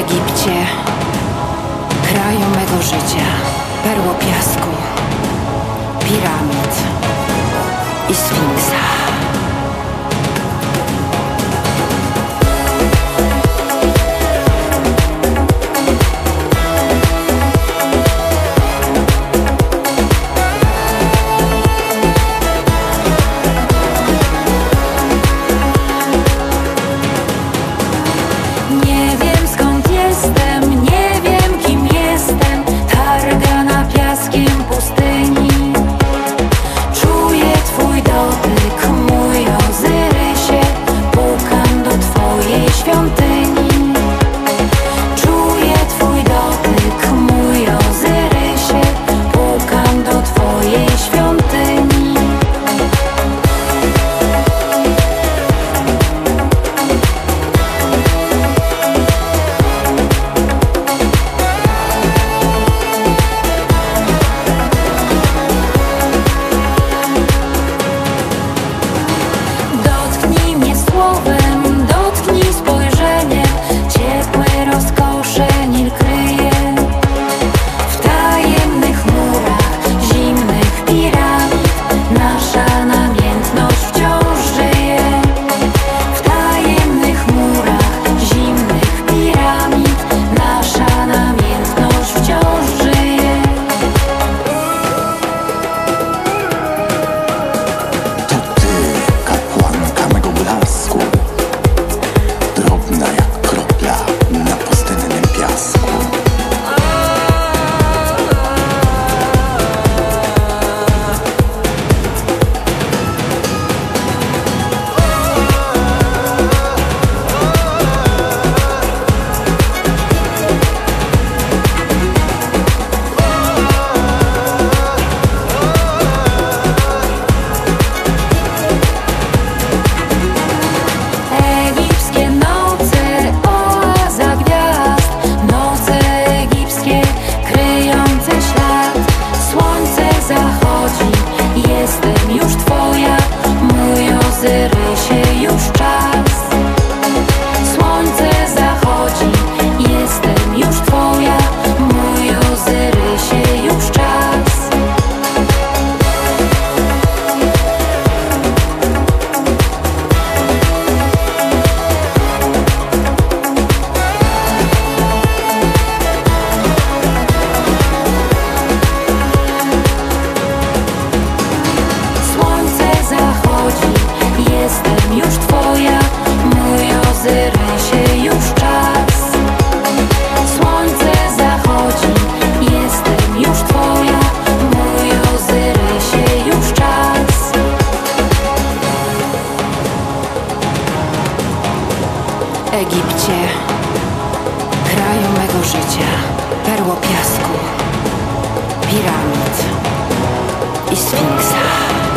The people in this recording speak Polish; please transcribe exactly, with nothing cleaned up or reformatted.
Egipcie, kraju mego życia, perło piasku, piramid i sfinksa. Ozyrysie, już czas. Słońce zachodzi, jestem już twoja. Mój Ozyrysie, już czas. Słońce zachodzi, jestem już twoja. Mój Ozyrysie, już czas. Słońce zachodzi, jestem już twoja. Mój Ozyrysie, już czas. Egipcie, kraju mego życia, perło piasku, piramid i sfinksa.